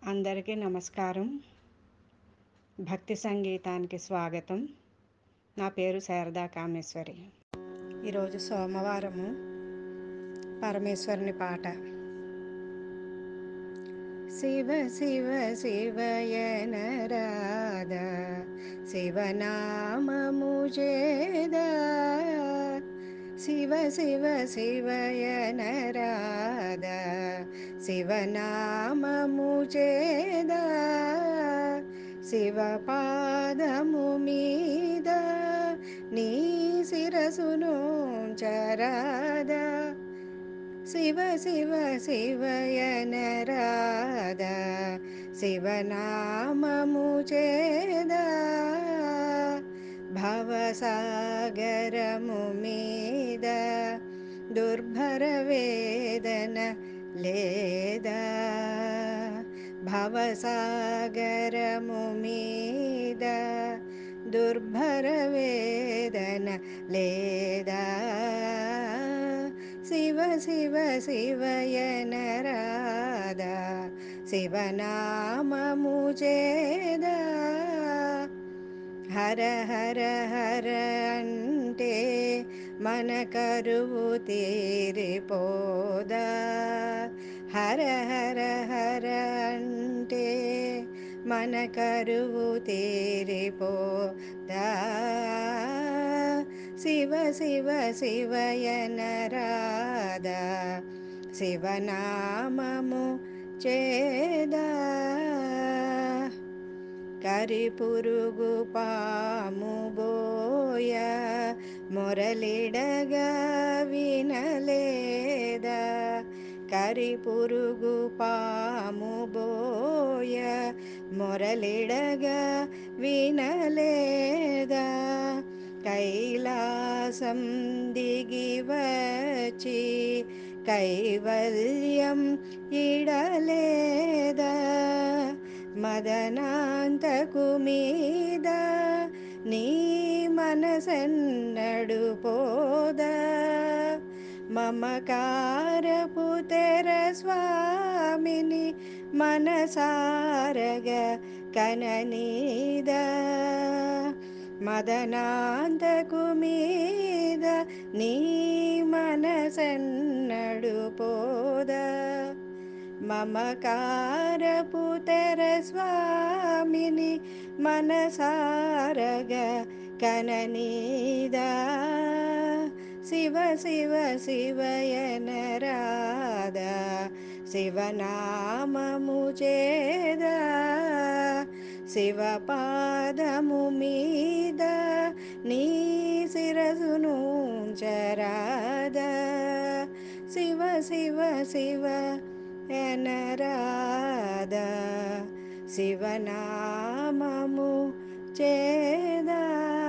అందరికీ నమస్కారం. భక్తి సంగీతానికి స్వాగతం. నా పేరు శారదా కామేశ్వరి. ఈరోజు సోమవారము. పరమేశ్వరుని పాట. శివ శివ శివయనరాధ శివనామము చేదా, శివ శివ శివయనరాధ శివనామము చేదా, శివ పాదము మీద నీ శిరసును చరాదా, శివ శివ శివయనరాధ శివనామము చేదా, భవసాగరము మీద దుర్భర వేదన లేదా, భవసాగరము మీద దుర్భర వేదన లేదా, శివ శివ శివయనరాధ శివనామము చేదా, హర హర హర అంటే మన కరువు తీరిపోదా, హర హర హర అంటే మన కరువు తీరిపోదా, శివ శివ శివయనరాధ శివనామము చేదా, కరిపురుగు పాము బోయ మొరలిడగా వినలేదా, కరిపురుగు పాము బోయ మొరలిడగా వినలేదా, కైలాసం దిగి వచ్చి కైవల్యం ఇడలేదా, మదనాంతకు మీద నీ మనసెన్నడు పోదా, మమకారపు తెర స్వామిని మనసారగ కననీదా, మదనాంతకు మీద నీ మనసెన్నడు పోదా, మమకారపు తెర స్వామిని మనసారగ కననీదా, శివ శివ శివయనరాధ శివనామము చేదా, శివ పాదము మీద నీ శిరసును చరాదా, శివ శివ శివ యనరాధ శివనామము చేదా.